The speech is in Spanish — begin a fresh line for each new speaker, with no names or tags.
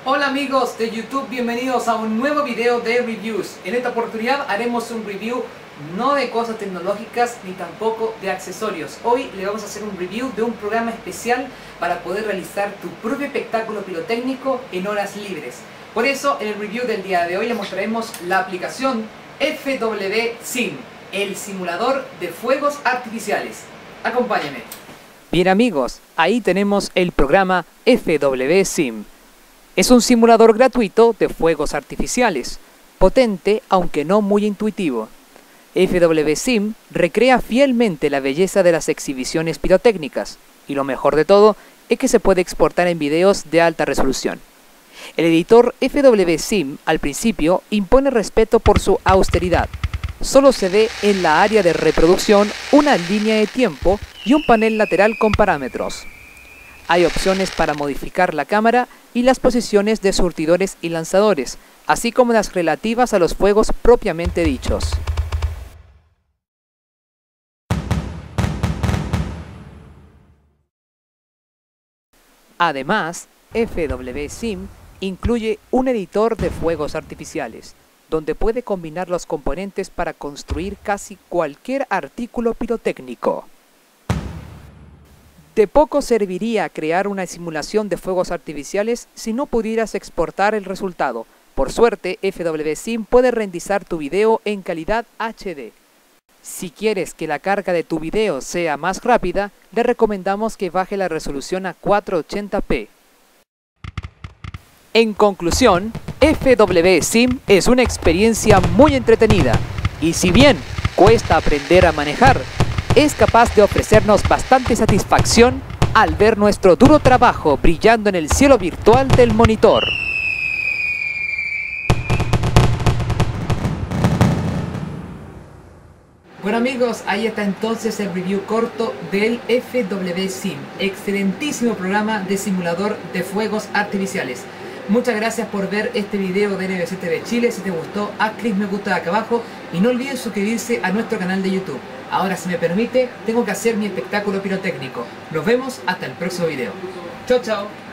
Hola amigos de YouTube, bienvenidos a un nuevo video de reviews. En esta oportunidad haremos un review no de cosas tecnológicas ni tampoco de accesorios. Hoy le vamos a hacer un review de un programa especial para poder realizar tu propio espectáculo pirotécnico en horas libres. Por eso en el review del día de hoy le mostraremos la aplicación FWSim, el simulador de fuegos artificiales. Acompáñenme. Bien amigos, ahí tenemos el programa FWSim. Es un simulador gratuito de fuegos artificiales, potente aunque no muy intuitivo. FWSim recrea fielmente la belleza de las exhibiciones pirotécnicas, y lo mejor de todo es que se puede exportar en videos de alta resolución. El editor FWSim al principio impone respeto por su austeridad. Solo se ve en la área de reproducción una línea de tiempo y un panel lateral con parámetros. Hay opciones para modificar la cámara y las posiciones de surtidores y lanzadores, así como las relativas a los fuegos propiamente dichos. Además, FWSim incluye un editor de fuegos artificiales, donde puede combinar los componentes para construir casi cualquier artículo pirotécnico. De poco serviría crear una simulación de fuegos artificiales si no pudieras exportar el resultado. Por suerte, FWSim puede renderizar tu video en calidad HD. Si quieres que la carga de tu video sea más rápida, le recomendamos que baje la resolución a 480p. En conclusión, FWSim es una experiencia muy entretenida, y si bien cuesta aprender a manejar, es capaz de ofrecernos bastante satisfacción al ver nuestro duro trabajo brillando en el cielo virtual del monitor. Bueno amigos, ahí está entonces el review corto del FWSim, excelentísimo programa de simulador de fuegos artificiales. Muchas gracias por ver este video de NBC TV Chile. Si te gustó, haz clic me gusta acá abajo y no olvides suscribirse a nuestro canal de YouTube. Ahora, si me permite, tengo que hacer mi espectáculo pirotécnico. Nos vemos hasta el próximo video. Chao, chao.